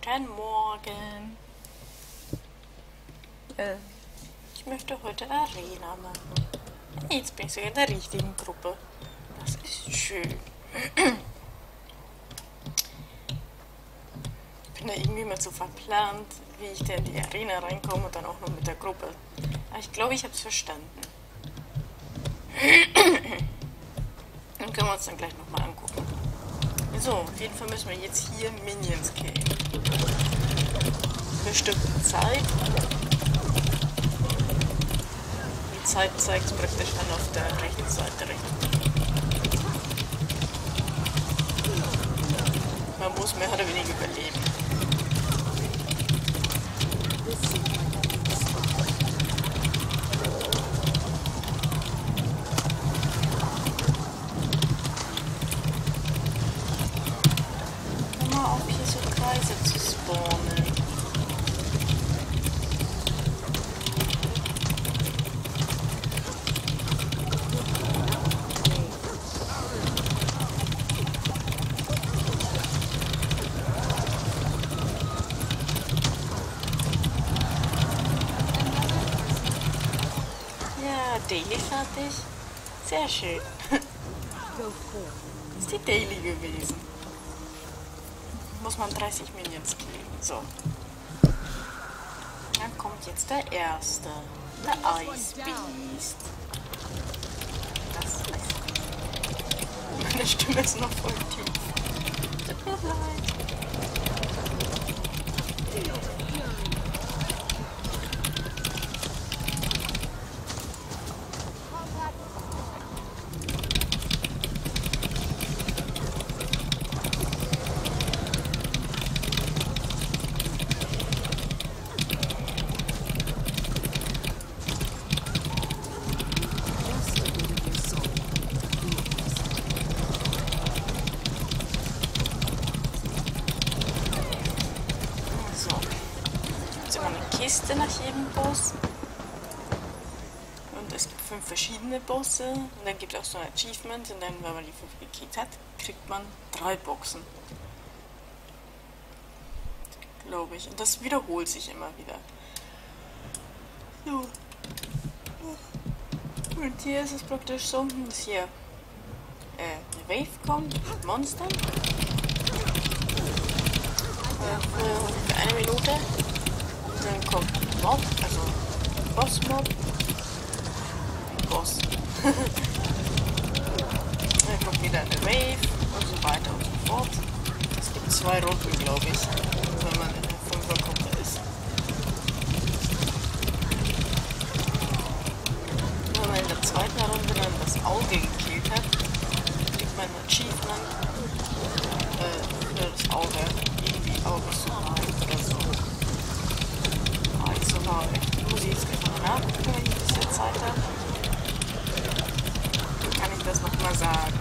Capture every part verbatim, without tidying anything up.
Guten Morgen. Äh, ich möchte heute Arena machen. Jetzt bin ich sogar in der richtigen Gruppe. Das ist schön. Ich bin da irgendwie immer so verplant, wie ich da in die Arena reinkomme und dann auch noch mit der Gruppe. Aber ich glaube, ich habe es verstanden. Dann können wir uns dann gleich nochmal angucken. So, auf jeden Fall müssen wir jetzt hier Minions killen. Bestimmte Zeit. Die Zeit zeigt es praktisch dann auf der rechten Seite rechts. Man muss mehr oder weniger überleben. Immer auch hier so Kreise zu spawnen. Daily fertig. Sehr schön. Ist die Daily gewesen. Muss man dreißig Minions killen. So. Dann kommt jetzt der erste. Der Ice Beast. Das ist meine Stimme ist noch voll tief. Tut mir leid. Kiste nach jedem Boss und es gibt fünf verschiedene Bosse und dann gibt es auch so ein Achievement und dann, wenn man die fünf gekillt hat, kriegt man drei Boxen, glaube ich, und das wiederholt sich immer wieder. So. Und hier ist es praktisch so, dass hier äh, eine Wave kommt mit Monstern äh, für eine Minute. Dann kommt ein Mob, also ein Boss-Mob. Boss. Dann kommt wieder eine Wave und so weiter und so fort. Es gibt zwei Runden, glaube ich, wenn man in der Fünfergruppe ist. Wenn man in der zweiten Runde dann das Auge gekillt hat, kriegt man ein Achievement äh, für das Auge. Irgendwie Auge Survive oder so. Ich muss jetzt gleich mal nachgucken, wenn ich ein bisschen Zeit habe. Dann kann ich das nochmal sagen.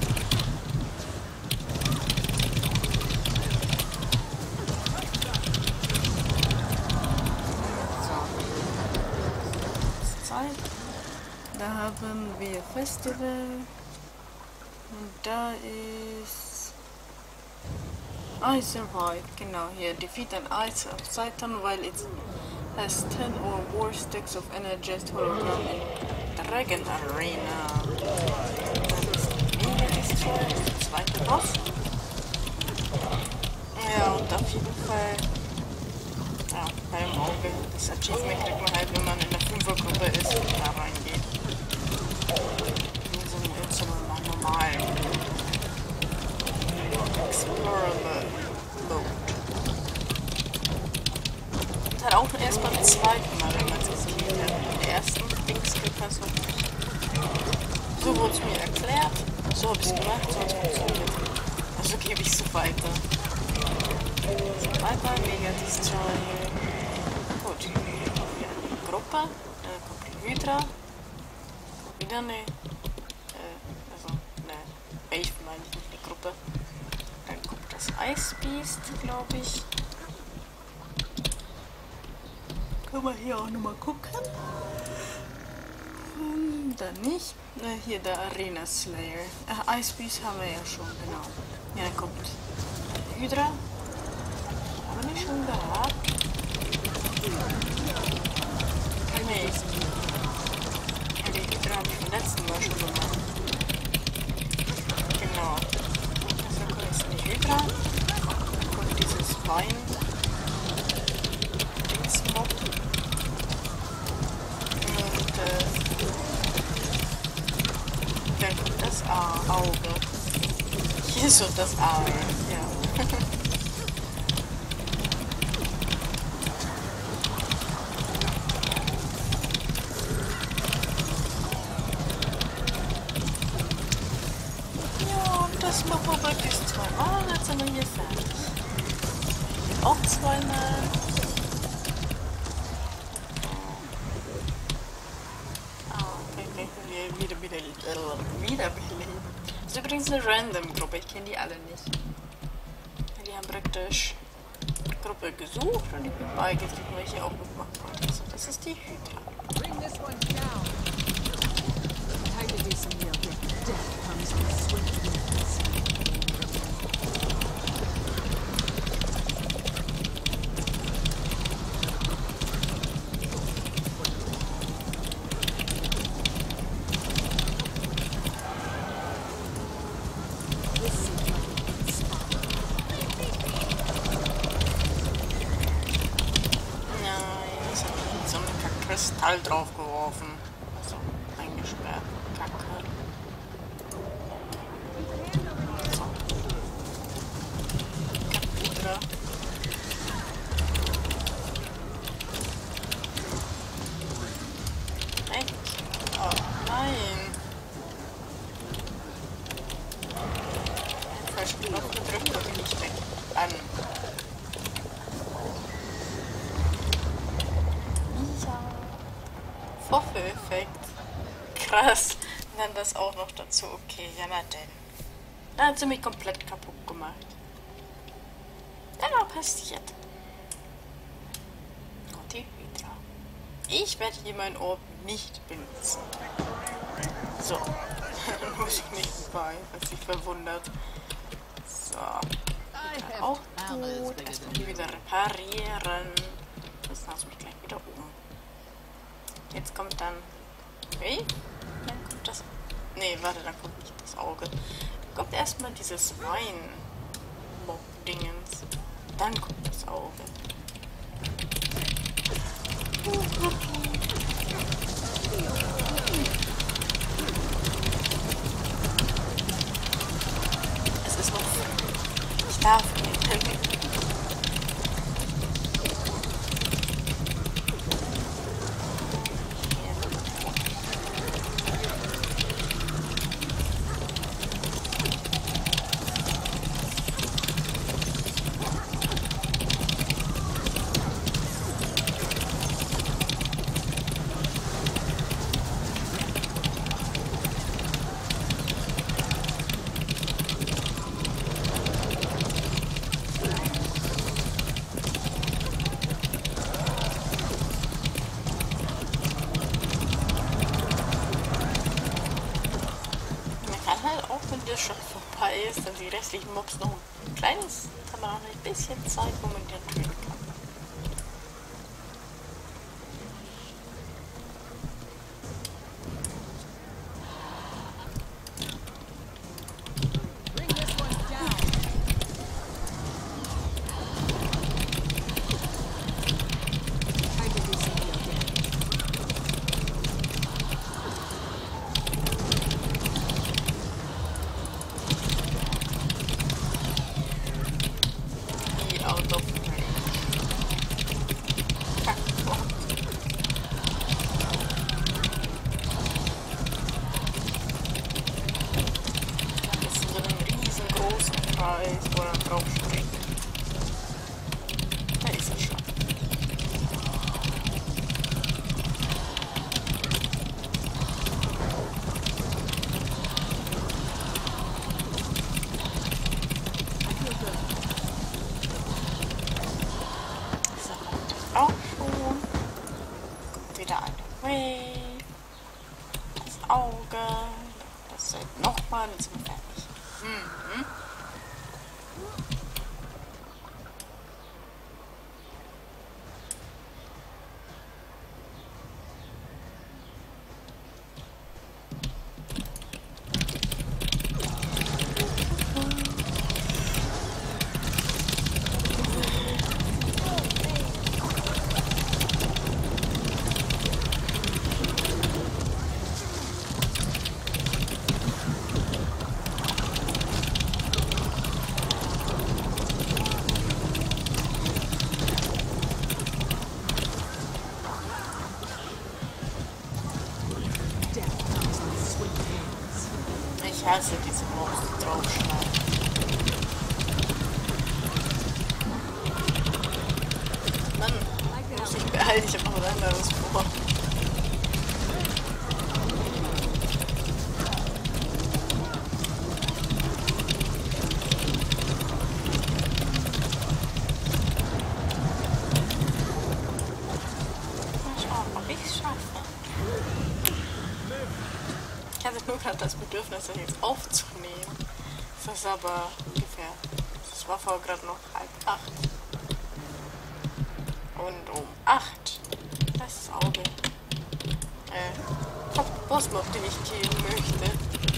So. Zeit. Da haben wir Festival. Und da ist I survived. Genau, hier. Defeat an Ice of Titan while it's has ten or more stacks of energized hologram in Dragon Arena. Das ist Mega Destroy, der zweite Boss. Ja, und auf jeden Fall, ja, beim Auge, das Achievement kriegt man halt, wenn man in der Fünfergruppe ist und da reingeht. In so einem, in so einem normalen Explorable Mode. Halt auch erst beim zweiten Mal, wenn man es gespielt hat. Im ersten Dings kriegt man so nicht. So wurde es mir erklärt, so habe ich es gemacht, so hat es funktioniert. Also gebe ich es so weiter. So weiter, Mega Destroy. Gut, hier kommt wieder eine Gruppe, dann kommt die Hydra, kommt wieder eine, äh, also eine Wave, meine ich, nicht eine Gruppe. Dann kommt das Ice Beast, glaube ich. Können wir hier auch nochmal gucken. Hm, dann nicht. Äh, hier der Arena Slayer. Äh, Ice Beast haben wir ja schon, genau. Ja, dann kommt Hydra. Haben wir nicht schon gehabt? Nee. Ja, die Hydra habe ich beim letzten Mal schon gemacht. Genau. Also kommt jetzt die Hydra. Dann kommt dieses Wein. Dingsmob. Und äh, dann kommt das A Auge. Hier ist so das Auge, ja. Das machen wir wirklich zweimal, jetzt sind wir hier fertig. Auch zweimal. Ah, okay, okay. Wieder, wieder, wieder, wiederbeleben. Das ist übrigens eine Random-Gruppe, ich kenne die alle nicht. Die haben praktisch die Gruppe gesucht und ich bin beigetreten, weil ich hier auch mitmachen wollte. Also, das ist die Hydra. Bring this one down. Time to do some real big death comes with swift winds. This seems like a good spot. Nein, ich habe so einen Kristall drauf geworfen. Also eingesperrt. Kacke. So. Kapitel. Weg. Oh nein. Den falschen Knopf gedrückt und bin ich weg. An. Vorführeffekt. Krass. Und dann das auch noch dazu. Okay, ja na denn. Da hat sie mich komplett kaputt gemacht. Ja, noch passiert. Und die Hydra. Ich werde hier mein Orb nicht benutzen. So. Dann muss ich nicht bei, was sich verwundert. So. Hydra auch gut. Erstmal hier wieder reparieren. Das lasse mich gleich wieder um. Jetzt kommt dann. Okay. Dann kommt das. Nee, warte, dann kommt nicht das Auge. Dann kommt erstmal dieses Wein-Mob-Dingens. Dann kommt das Auge. Es ist noch. Ich darf nicht. Wenn das schon vorbei ist, dann die restlichen Mobs noch ein kleines, kann man auch ein bisschen Zeit, wo man den töten kann. Bring this one down. Time to do some real damage. Out of das ist so ein riesengroßer Kreis, wo er drauf springt. Da ist er schon. Auch schon. Kommt wieder eine Wave. Das Auge. Das halt nochmal. Jetzt sind wir fertig. Mhm. hasse diese Monster draufschlagen. Mann, muss ich beeilen, ich hab noch was anderes vor. Ich hatte nur gerade das Bedürfnis, das jetzt aufzunehmen. Das ist aber ungefähr. Das war vor gerade noch halb acht. Und um acht. Das ist das Auge. Äh, Bossmob, den ich killen möchte.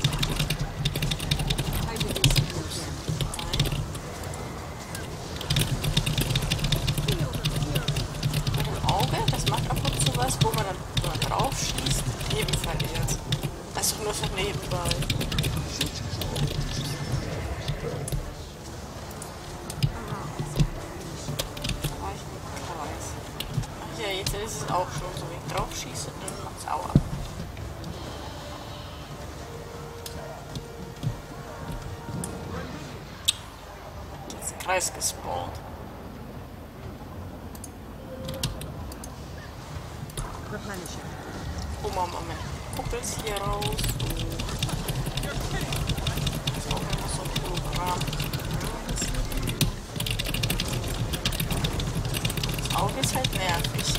Mit dem Auge, das macht ab und zu was, wo man dann mal drauf schießt, Leben verliert. Also nur für nebenbei. Ach ja, jetzt ist es auch schon so, wenn ich drauf schieße, dann macht's Aua. Jetzt ist Kreis gespawnt. Oh Mama, meine Kuppels hier raus. Das ist auch immer so ein Programm. Das Auge ist halt nervig.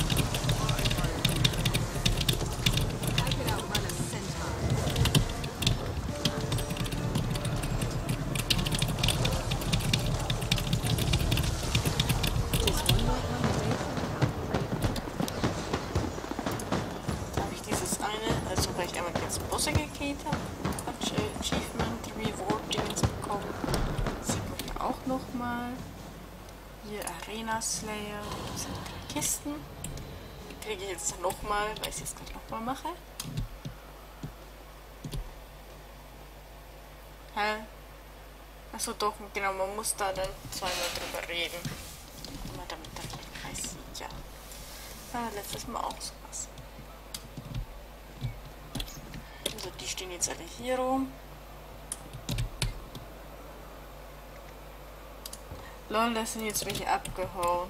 Busse gekillt habe, Achievement Reward Dingens bekommen. Das sieht man hier auch nochmal. Hier Arena Slayer, das sind drei Kisten. Die kriege ich jetzt nochmal, weil ich es jetzt gleich nochmal mache. Hä? Achso doch, genau, man muss da dann zweimal drüber reden. Wenn man damit dann weiß, ja. Aber letztes Mal auch sowas. Also die stehen jetzt alle hier rum. Lol, das sind jetzt welche abgehauen.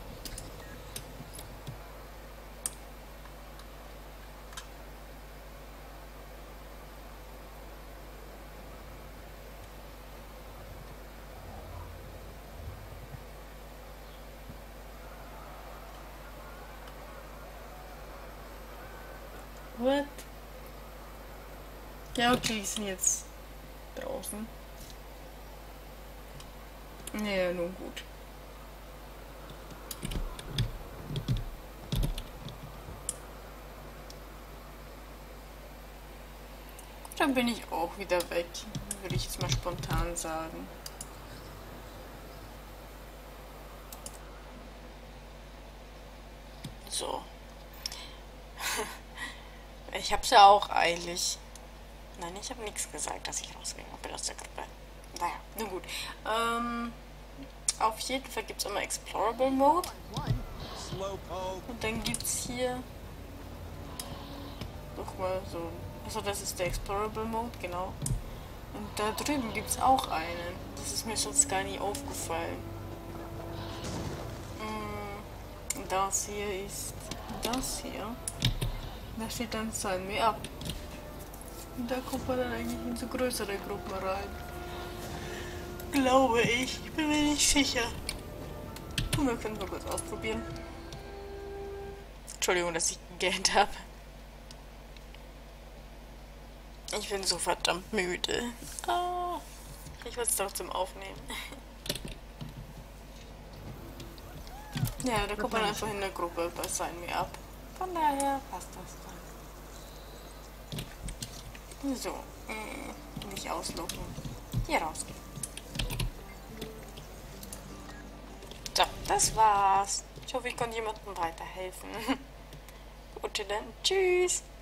What? Ja, okay, die sind jetzt draußen. Ja, nun gut. Dann bin ich auch wieder weg, würde ich jetzt mal spontan sagen. So. Ich hab's ja auch eilig. Nein, ich habe nichts gesagt, dass ich rausgegangen bin aus der Gruppe. Naja, nun gut. Ähm, auf jeden Fall gibt es immer Explorable Mode. Und dann gibt es hier... Guck mal, so... Also das ist der Explorable Mode, genau. Und da drüben gibt es auch einen. Das ist mir sonst gar nie aufgefallen. Und das hier ist... Das hier. Da steht dann Sign Me Up. Und da kommt man dann eigentlich in so größere Gruppen rein. Glaube ich. Ich bin mir nicht sicher. Und wir können mal kurz ausprobieren. Entschuldigung, dass ich gegähnt habe. Ich bin so verdammt müde. Oh, ich will es trotzdem aufnehmen. Ja, da kommt man einfach in der Gruppe bei Sign Me Up. Von daher passt das dann. So, äh, nicht ausloggen. Hier rausgehen. So, das war's. Ich hoffe, ich konnte jemandem weiterhelfen. Gut, dann tschüss.